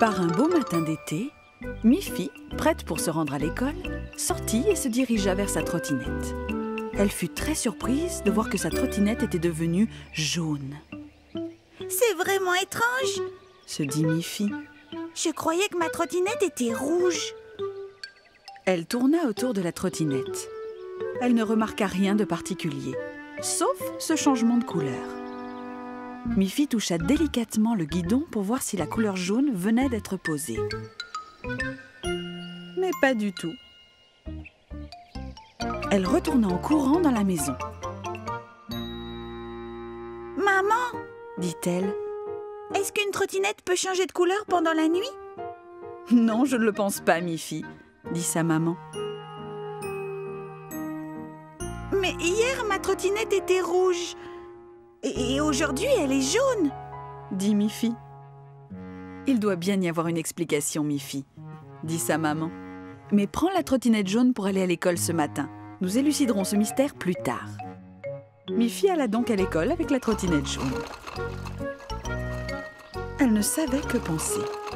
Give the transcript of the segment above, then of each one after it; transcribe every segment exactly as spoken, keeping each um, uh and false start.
Par un beau matin d'été, Miffy, prête pour se rendre à l'école, sortit et se dirigea vers sa trottinette. Elle fut très surprise de voir que sa trottinette était devenue jaune. « C'est vraiment étrange !» se dit Miffy. « Je croyais que ma trottinette était rouge. » Elle tourna autour de la trottinette. Elle ne remarqua rien de particulier, sauf ce changement de couleur. Miffy toucha délicatement le guidon pour voir si la couleur jaune venait d'être posée. Mais pas du tout. Elle retourna en courant dans la maison. « Maman !» dit-elle. « Est-ce qu'une trottinette peut changer de couleur pendant la nuit ?» ?»« Non, je ne le pense pas, Miffy, » dit sa maman. « Mais hier, ma trottinette était rouge. Et aujourd'hui, elle est jaune, » dit Miffy. « Il doit bien y avoir une explication, Miffy, » dit sa maman. « Mais prends la trottinette jaune pour aller à l'école ce matin. Nous éluciderons ce mystère plus tard. » Miffy alla donc à l'école avec la trottinette jaune. Elle ne savait que penser.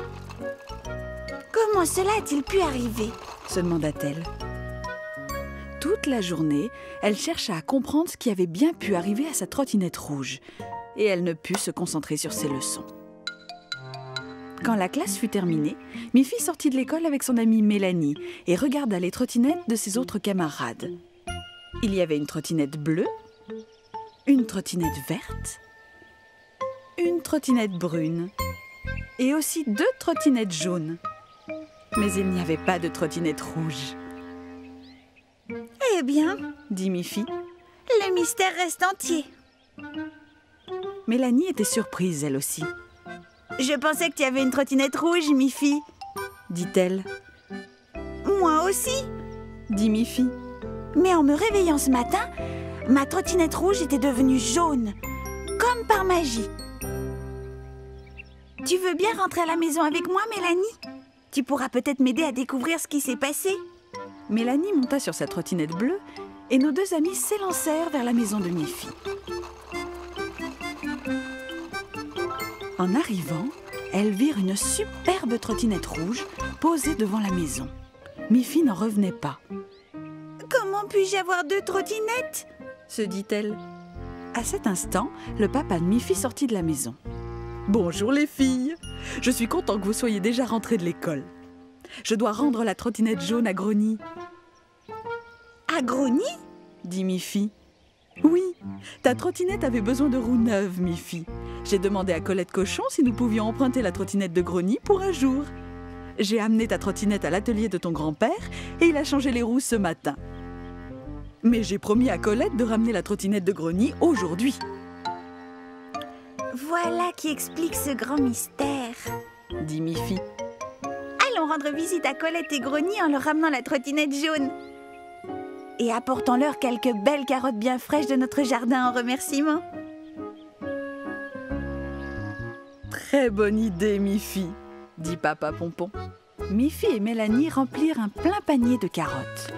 « Comment cela a-t-il pu arriver ?» se demanda-t-elle. Toute la journée, elle chercha à comprendre ce qui avait bien pu arriver à sa trottinette rouge, et elle ne put se concentrer sur ses leçons. Quand la classe fut terminée, Miffy sortit de l'école avec son amie Mélanie et regarda les trottinettes de ses autres camarades. Il y avait une trottinette bleue, une trottinette verte, une trottinette brune et aussi deux trottinettes jaunes. Mais il n'y avait pas de trottinette rouge. Eh bien, dit Miffy, le mystère reste entier. Mélanie était surprise, elle aussi. Je pensais que tu avais une trottinette rouge, Miffy, dit-elle. Moi aussi, dit Miffy. Mais en me réveillant ce matin, ma trottinette rouge était devenue jaune, comme par magie. Tu veux bien rentrer à la maison avec moi, Mélanie? Tu pourras peut-être m'aider à découvrir ce qui s'est passé. Mélanie monta sur sa trottinette bleue et nos deux amies s'élancèrent vers la maison de Miffy. En arrivant, elles virent une superbe trottinette rouge posée devant la maison. Miffy n'en revenait pas. « Comment puis-je avoir deux trottinettes ?» se dit-elle. À cet instant, le papa de Miffy sortit de la maison. « Bonjour les filles, je suis content que vous soyez déjà rentrées de l'école. Je dois rendre la trottinette jaune à Grogny. »« À Grogny ?» dit Miffy. « Oui, ta trottinette avait besoin de roues neuves, Miffy. J'ai demandé à Colette Cochon si nous pouvions emprunter la trottinette de Grogny pour un jour. J'ai amené ta trottinette à l'atelier de ton grand-père et il a changé les roues ce matin. Mais j'ai promis à Colette de ramener la trottinette de Grogny aujourd'hui. » Voilà qui explique ce grand mystère, dit Miffy. Allons rendre visite à Colette et Grogny en leur ramenant la trottinette jaune. Et apportons-leur quelques belles carottes bien fraîches de notre jardin en remerciement. Très bonne idée, Miffy, dit Papa Pompon. Miffy et Mélanie remplirent un plein panier de carottes.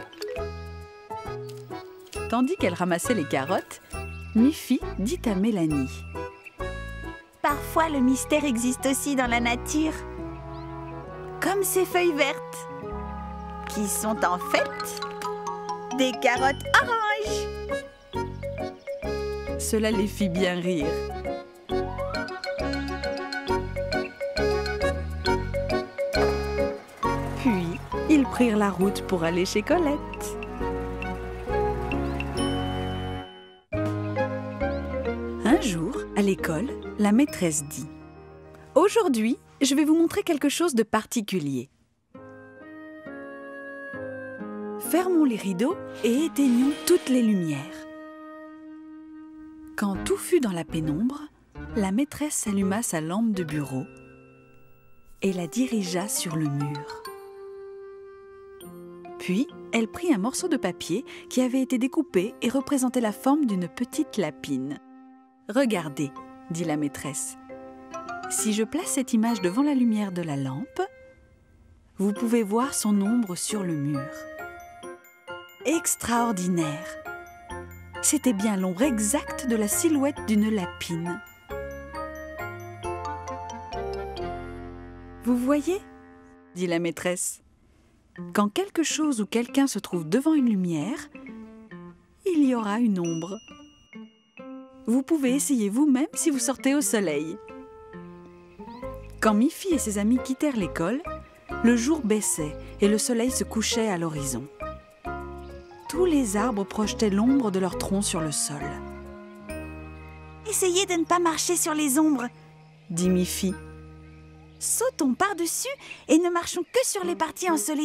Tandis qu'elle ramassait les carottes, Miffy dit à Mélanie. Parfois, le mystère existe aussi dans la nature. Comme ces feuilles vertes, qui sont en fait des carottes oranges. Cela les fit bien rire. Puis, ils prirent la route pour aller chez Colette. Un jour, à l'école, la maîtresse dit « Aujourd'hui, je vais vous montrer quelque chose de particulier. Fermons les rideaux et éteignons toutes les lumières. » Quand tout fut dans la pénombre, la maîtresse alluma sa lampe de bureau et la dirigea sur le mur. Puis, elle prit un morceau de papier qui avait été découpé et représentait la forme d'une petite lapine. « Regardez, » dit la maîtresse. « Si je place cette image devant la lumière de la lampe, vous pouvez voir son ombre sur le mur. » Extraordinaire! C'était bien l'ombre exacte de la silhouette d'une lapine. Vous voyez, dit la maîtresse, quand quelque chose ou quelqu'un se trouve devant une lumière, il y aura une ombre. Vous pouvez essayer vous-même si vous sortez au soleil. Quand Miffy et ses amis quittèrent l'école, le jour baissait et le soleil se couchait à l'horizon. Tous les arbres projetaient l'ombre de leurs troncs sur le sol. « Essayez de ne pas marcher sur les ombres, » dit Miffy. « Sautons par-dessus et ne marchons que sur les parties ensoleillées. »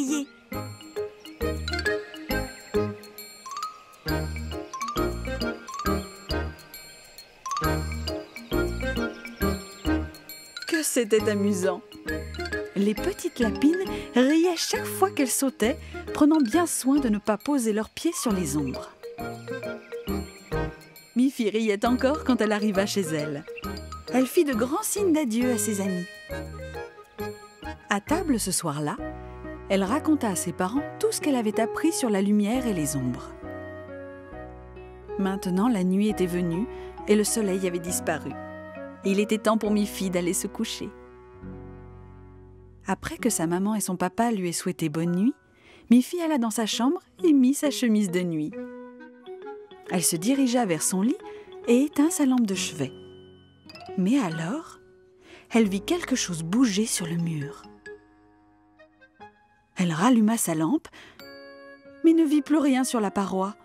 Que c'était amusant! Les petites lapines riaient chaque fois qu'elles sautaient, prenant bien soin de ne pas poser leurs pieds sur les ombres. Miffy riait encore quand elle arriva chez elle. Elle fit de grands signes d'adieu à ses amis. À table ce soir-là, elle raconta à ses parents tout ce qu'elle avait appris sur la lumière et les ombres. Maintenant, la nuit était venue et le soleil avait disparu. Il était temps pour Miffy d'aller se coucher. Après que sa maman et son papa lui aient souhaité bonne nuit, Miffy alla dans sa chambre et mit sa chemise de nuit. Elle se dirigea vers son lit et éteint sa lampe de chevet. Mais alors, elle vit quelque chose bouger sur le mur. Elle ralluma sa lampe, mais ne vit plus rien sur la paroi.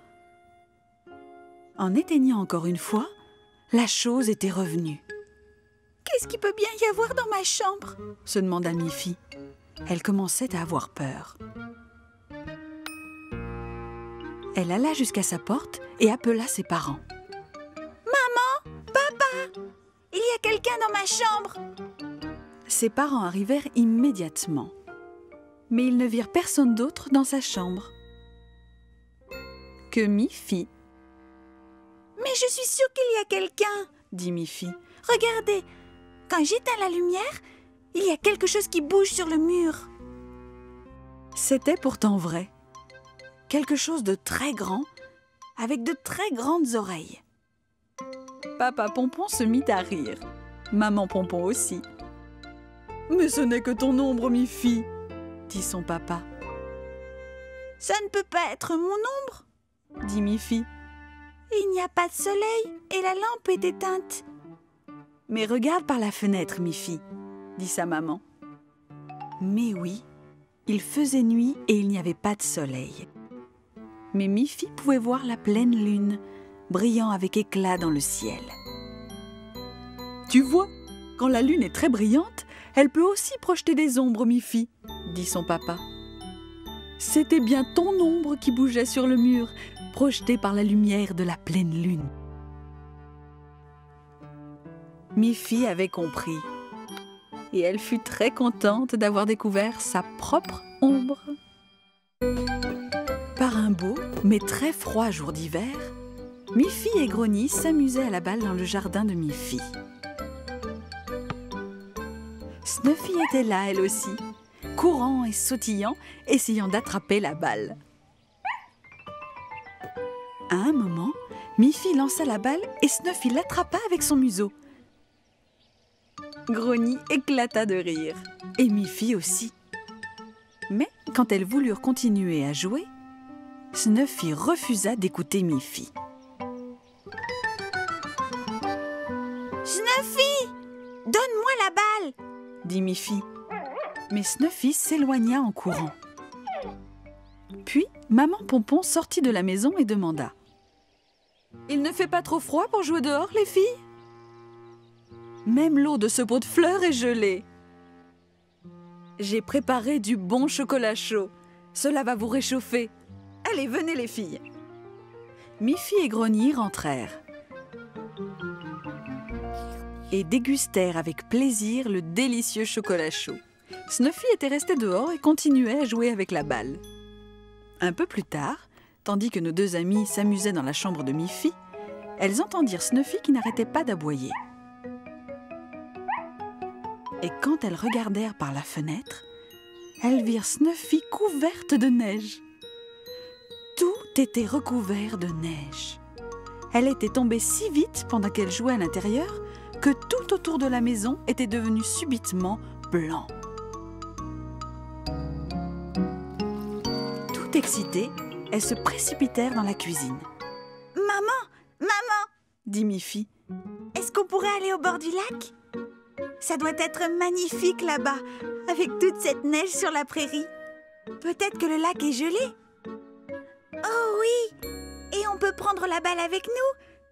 En éteignant encore une fois, la chose était revenue. « Qu'est-ce qu'il peut bien y avoir dans ma chambre ?» se demanda Miffy. Elle commençait à avoir peur. Elle alla jusqu'à sa porte et appela ses parents. « Maman, papa, il y a quelqu'un dans ma chambre !» Ses parents arrivèrent immédiatement. Mais ils ne virent personne d'autre dans sa chambre que Miffy. « Mais je suis sûre qu'il y a quelqu'un !» dit Miffy. « Regardez, quand j'éteins la lumière, il y a quelque chose qui bouge sur le mur. » C'était pourtant vrai. Quelque chose de très grand, avec de très grandes oreilles. Papa Pompon se mit à rire. Maman Pompon aussi. « Mais ce n'est que ton ombre, Miffy !» dit son papa. « Ça ne peut pas être mon ombre !» dit Miffy. « Il n'y a pas de soleil et la lampe est éteinte. » « Mais regarde par la fenêtre, Miffy, » dit sa maman. Mais oui, il faisait nuit et il n'y avait pas de soleil. Mais Miffy pouvait voir la pleine lune, brillant avec éclat dans le ciel. « Tu vois, quand la lune est très brillante, elle peut aussi projeter des ombres, Miffy, » dit son papa. C'était bien ton ombre qui bougeait sur le mur, projetée par la lumière de la pleine lune. Miffy avait compris, et elle fut très contente d'avoir découvert sa propre ombre. Par un beau, mais très froid jour d'hiver, Miffy et Grogny s'amusaient à la balle dans le jardin de Miffy. Snuffy était là, elle aussi, courant et sautillant, essayant d'attraper la balle. À un moment, Miffy lança la balle et Snuffy l'attrapa avec son museau. Grogny éclata de rire, et Miffy aussi. Mais quand elles voulurent continuer à jouer, Snuffy refusa d'écouter Miffy. « Snuffy, donne-moi la balle !» dit Miffy. Mais Snuffy s'éloigna en courant. Puis, maman Pompon sortit de la maison et demanda « Il ne fait pas trop froid pour jouer dehors, les filles ? Même l'eau de ce pot de fleurs est gelée. J'ai préparé du bon chocolat chaud. Cela va vous réchauffer. Allez, venez les filles. » Miffy et Grogny rentrèrent et dégustèrent avec plaisir le délicieux chocolat chaud. Snuffy était resté dehors et continuait à jouer avec la balle. Un peu plus tard, tandis que nos deux amies s'amusaient dans la chambre de Miffy, elles entendirent Snuffy qui n'arrêtait pas d'aboyer. Et quand elles regardèrent par la fenêtre, elles virent Snuffy couverte de neige. Tout était recouvert de neige. Elle était tombée si vite pendant qu'elle jouait à l'intérieur que tout autour de la maison était devenu subitement blanc. excitées, elles se précipitèrent dans la cuisine. « Maman, maman !» dit Miffy. « Est-ce qu'on pourrait aller au bord du lac? Ça doit être magnifique là-bas, avec toute cette neige sur la prairie. Peut-être que le lac est gelé. Oh oui! Et on peut prendre la balle avec nous ?»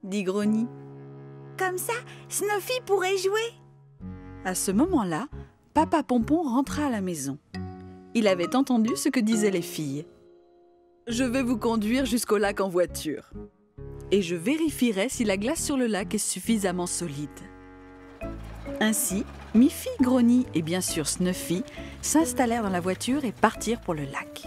dit Grogny. « Comme ça, Snuffy pourrait jouer. » À ce moment-là, Papa Pompon rentra à la maison. Il avait entendu ce que disaient les filles. « Je vais vous conduire jusqu'au lac en voiture. Et je vérifierai si la glace sur le lac est suffisamment solide. » Ainsi, Miffy, Grogny et bien sûr Snuffy s'installèrent dans la voiture et partirent pour le lac.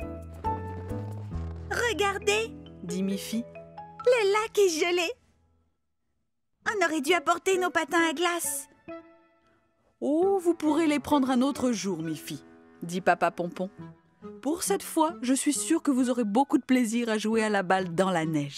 « Regardez !» dit Miffy. « Le lac est gelé. On aurait dû apporter nos patins à glace. » « Oh, vous pourrez les prendre un autre jour, Miffy, » dit Papa Pompon. « Pour cette fois, je suis sûre que vous aurez beaucoup de plaisir à jouer à la balle dans la neige. »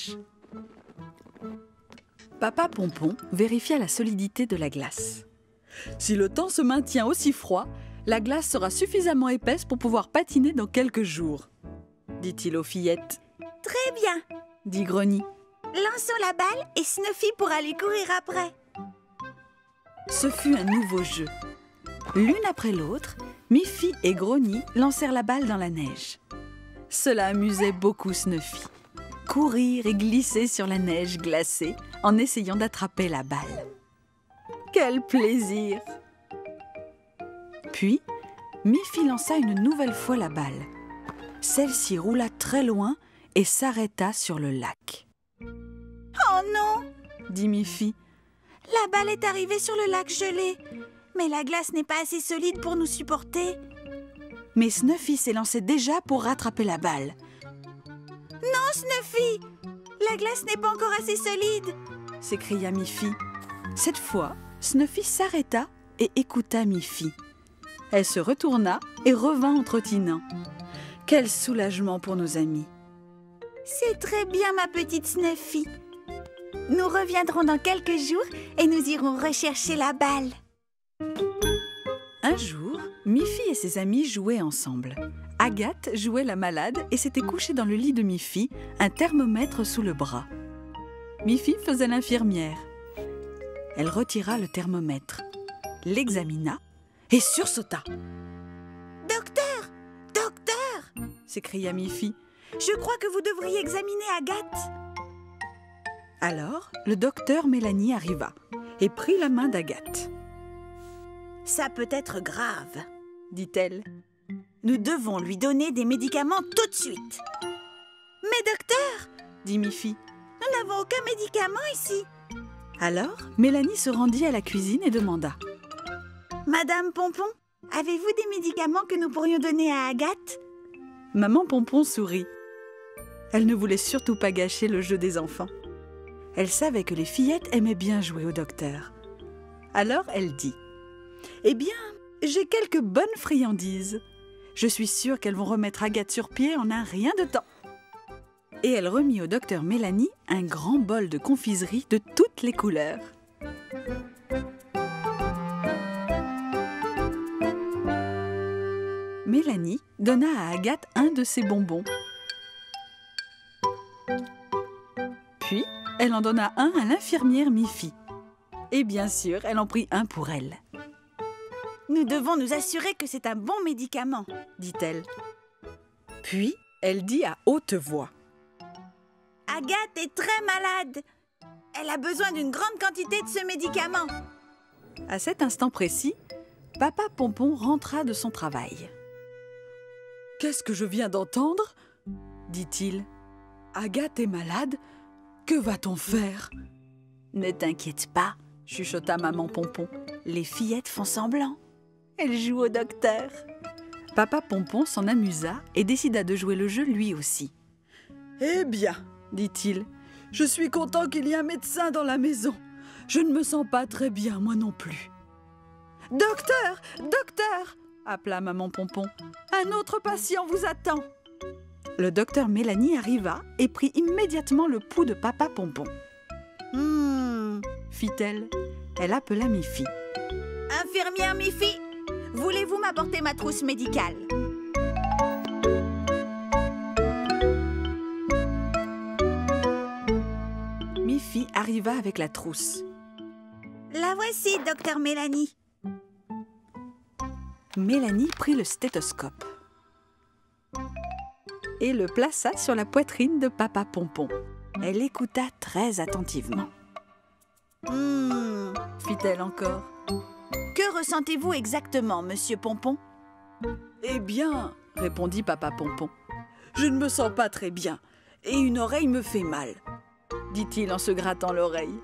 Papa Pompon vérifia la solidité de la glace. « Si le temps se maintient aussi froid, la glace sera suffisamment épaisse pour pouvoir patiner dans quelques jours, » dit-il aux fillettes. « Très bien, » dit Grogny. « Lançons la balle et Snuffy pourra aller courir après. » Ce fut un nouveau jeu. L'une après l'autre, Miffy et Grogny lancèrent la balle dans la neige. Cela amusait beaucoup Snuffy. Courir et glisser sur la neige glacée en essayant d'attraper la balle. Quel plaisir! Puis, Miffy lança une nouvelle fois la balle. Celle-ci roula très loin et s'arrêta sur le lac. « Oh non !» dit Miffy. « La balle est arrivée sur le lac gelé, mais la glace n'est pas assez solide pour nous supporter. » Mais Snuffy s'est lancé déjà pour rattraper la balle. « Non, Snuffy! La glace n'est pas encore assez solide !» s'écria Miffy. Cette fois, Snuffy s'arrêta et écouta Miffy. Elle se retourna et revint en trottinant. Quel soulagement pour nos amis! « C'est très bien, ma petite Snuffy. Nous reviendrons dans quelques jours et nous irons rechercher la balle. » Un jour, Miffy et ses amis jouaient ensemble. Agathe jouait la malade et s'était couchée dans le lit de Miffy, un thermomètre sous le bras. Miffy faisait l'infirmière. Elle retira le thermomètre, l'examina et sursauta. « Docteur! Docteur !» s'écria Miffy. « Je crois que vous devriez examiner Agathe. » Alors, le docteur Mélanie arriva et prit la main d'Agathe. « Ça peut être grave, » dit-elle. « Nous devons lui donner des médicaments tout de suite. »« Mais docteur !» dit Miffy. « Nous n'avons aucun médicament ici. » Alors, Mélanie se rendit à la cuisine et demanda. « Madame Pompon, avez-vous des médicaments que nous pourrions donner à Agathe ?» Maman Pompon sourit. Elle ne voulait surtout pas gâcher le jeu des enfants. Elle savait que les fillettes aimaient bien jouer au docteur. Alors elle dit « Eh bien, j'ai quelques bonnes friandises. Je suis sûre qu'elles vont remettre Agathe sur pied en un rien de temps. » Et elle remit au docteur Mélanie un grand bol de confiserie de toutes les couleurs. Mélanie donna à Agathe un de ses bonbons. Puis, elle en donna un à l'infirmière Miffy. Et bien sûr, elle en prit un pour elle. « Nous devons nous assurer que c'est un bon médicament, » dit-elle. Puis, elle dit à haute voix. « Agathe est très malade. Elle a besoin d'une grande quantité de ce médicament. » À cet instant précis, Papa Pompon rentra de son travail. « Qu'est-ce que je viens d'entendre ?» dit-il. « Agathe est malade? Que va-t-on faire ?»« Ne t'inquiète pas, » chuchota Maman Pompon. « Les fillettes font semblant. Elles jouent au docteur. » Papa Pompon s'en amusa et décida de jouer le jeu lui aussi. « Eh bien, dit-il, je suis content qu'il y ait un médecin dans la maison. Je ne me sens pas très bien, moi non plus. »« Docteur, docteur !» appela Maman Pompon. « Un autre patient vous attend. » Le docteur Mélanie arriva et prit immédiatement le pouls de Papa Pompon. « Hum, fit-elle. Elle appela Miffy. « Infirmière Miffy, voulez-vous m'apporter ma trousse médicale ?» arriva avec la trousse. La voici, docteur Mélanie. Mélanie prit le stéthoscope et le plaça sur la poitrine de Papa Pompon. Elle écouta très attentivement. Hmm, Fit-elle encore. Que ressentez-vous exactement, monsieur Pompon? Eh bien, répondit Papa Pompon, je ne me sens pas très bien et une oreille me fait mal, dit-il en se grattant l'oreille.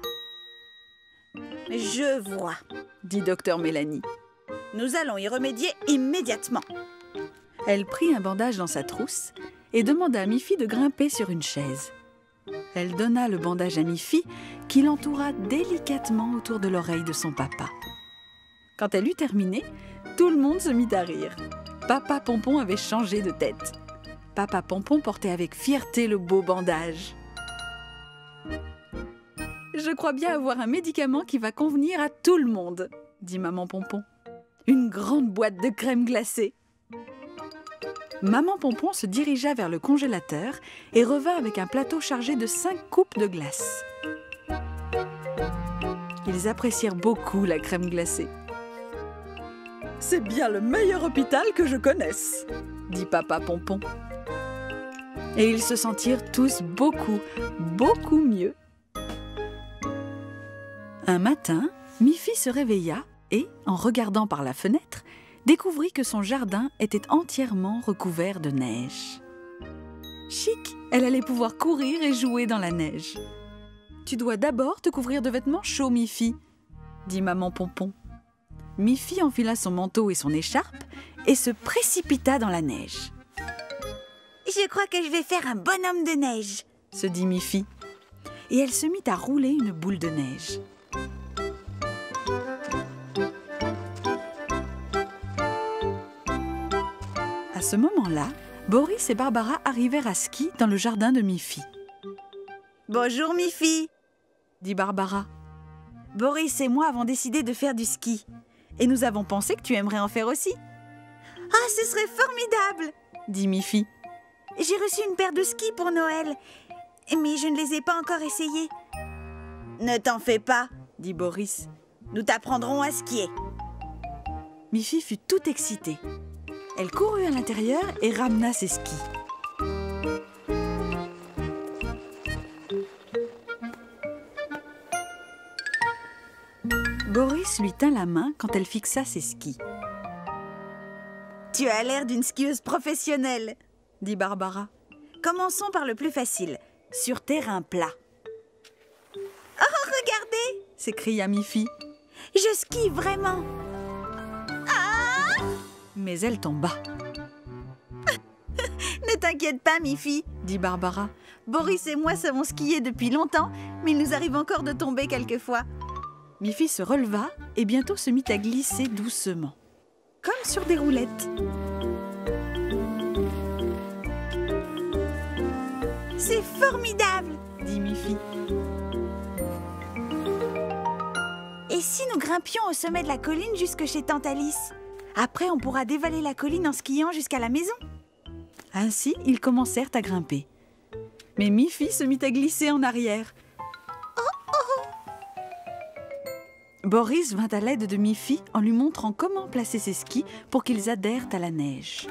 Je vois, dit docteur Mélanie. Nous allons y remédier immédiatement. Elle prit un bandage dans sa trousse et demanda à Miffy de grimper sur une chaise. Elle donna le bandage à Miffy, qui l'entoura délicatement autour de l'oreille de son papa. Quand elle eut terminé, tout le monde se mit à rire. Papa Pompon avait changé de tête. Papa Pompon portait avec fierté le beau bandage. « Je crois bien avoir un médicament qui va convenir à tout le monde, » dit Maman Pompon. « Une grande boîte de crème glacée. » Maman Pompon se dirigea vers le congélateur et revint avec un plateau chargé de cinq coupes de glace. Ils apprécièrent beaucoup la crème glacée. « C'est bien le meilleur hôpital que je connaisse, » dit Papa Pompon. Et ils se sentirent tous beaucoup, beaucoup mieux. Un matin, Miffy se réveilla et, en regardant par la fenêtre, découvrit que son jardin était entièrement recouvert de neige. Chic, elle allait pouvoir courir et jouer dans la neige. « Tu dois d'abord te couvrir de vêtements chauds, Miffy, » dit Maman Pompon. Miffy enfila son manteau et son écharpe et se précipita dans la neige. « Je crois que je vais faire un bonhomme de neige, » se dit Miffy. Et elle se mit à rouler une boule de neige. À ce moment-là, Boris et Barbara arrivèrent à ski dans le jardin de Miffy. « Bonjour Miffy, » dit Barbara. « Boris et moi avons décidé de faire du ski. Et nous avons pensé que tu aimerais en faire aussi. »« Ah, ce serait formidable !» dit Miffy. « J'ai reçu une paire de skis pour Noël, mais je ne les ai pas encore essayés. »« Ne t'en fais pas, » dit Boris. « Nous t'apprendrons à skier. » Miffy fut toute excitée. Elle courut à l'intérieur et ramena ses skis. Boris lui tint la main quand elle fixa ses skis. « Tu as l'air d'une skieuse professionnelle, » dit Barbara. « Commençons par le plus facile, sur terrain plat. »« Oh, regardez !» s'écria Miffy. « Je skie vraiment !» Ah ! Mais elle tomba. « Ne t'inquiète pas, Miffy, » dit Barbara. « Boris et moi savons skier depuis longtemps, mais il nous arrive encore de tomber quelquefois. » Miffy se releva et bientôt se mit à glisser doucement, comme sur des roulettes. « C'est formidable !» dit Miffy. « Et si nous grimpions au sommet de la colline jusque chez Tante Alice? Après, on pourra dévaler la colline en skiant jusqu'à la maison. » Ainsi, ils commencèrent à grimper. Mais Miffy se mit à glisser en arrière. Oh, oh. Boris vint à l'aide de Miffy en lui montrant comment placer ses skis pour qu'ils adhèrent à la neige.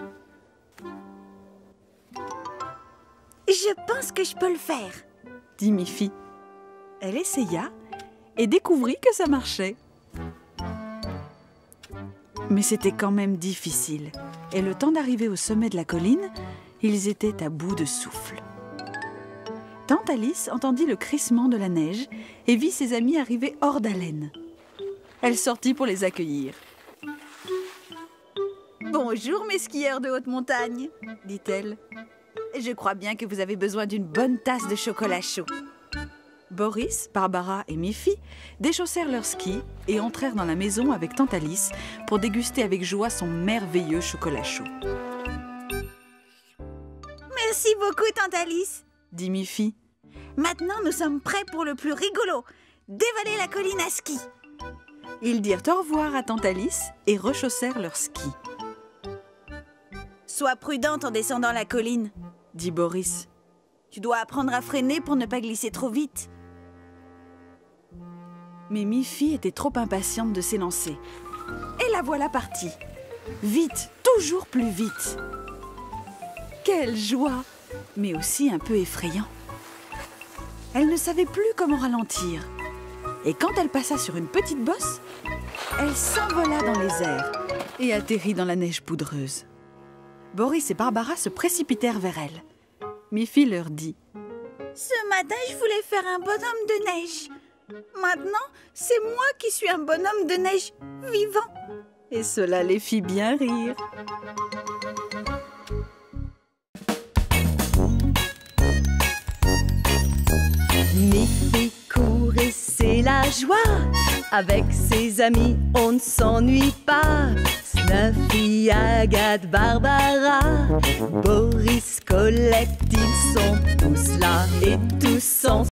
« Je pense que je peux le faire, » dit Miffy. Elle essaya et découvrit que ça marchait. Mais c'était quand même difficile. Et le temps d'arriver au sommet de la colline, ils étaient à bout de souffle. Tante Alice entendit le crissement de la neige et vit ses amis arriver hors d'haleine. Elle sortit pour les accueillir. « Bonjour mes skieurs de haute montagne, » dit-elle. « Je crois bien que vous avez besoin d'une bonne tasse de chocolat chaud. » Boris, Barbara et Miffy déchaussèrent leurs skis et entrèrent dans la maison avec Tante Alice pour déguster avec joie son merveilleux chocolat chaud. « Merci beaucoup, Tante Alice, » dit Miffy. « Maintenant, nous sommes prêts pour le plus rigolo, dévaler la colline à ski. » Ils dirent au revoir à Tante Alice et rechaussèrent leurs skis. « Sois prudente en descendant la colline, » dit Boris. « Tu dois apprendre à freiner pour ne pas glisser trop vite. » Mais Miffy était trop impatiente de s'élancer. Et la voilà partie. Vite, toujours plus vite. Quelle joie, mais aussi un peu effrayant. Elle ne savait plus comment ralentir. Et quand elle passa sur une petite bosse, elle s'envola dans les airs et atterrit dans la neige poudreuse. Boris et Barbara se précipitèrent vers elle. Miffy leur dit: Ce matin, je voulais faire un bonhomme de neige. Maintenant, c'est moi qui suis un bonhomme de neige vivant. Et cela les fit bien rire. Miffy court et c'est la joie. Avec ses amis, on ne s'ennuie pas. Snuffy, Agathe, Barbara, Boris, Colette, ils sont tous là et tous ensemble.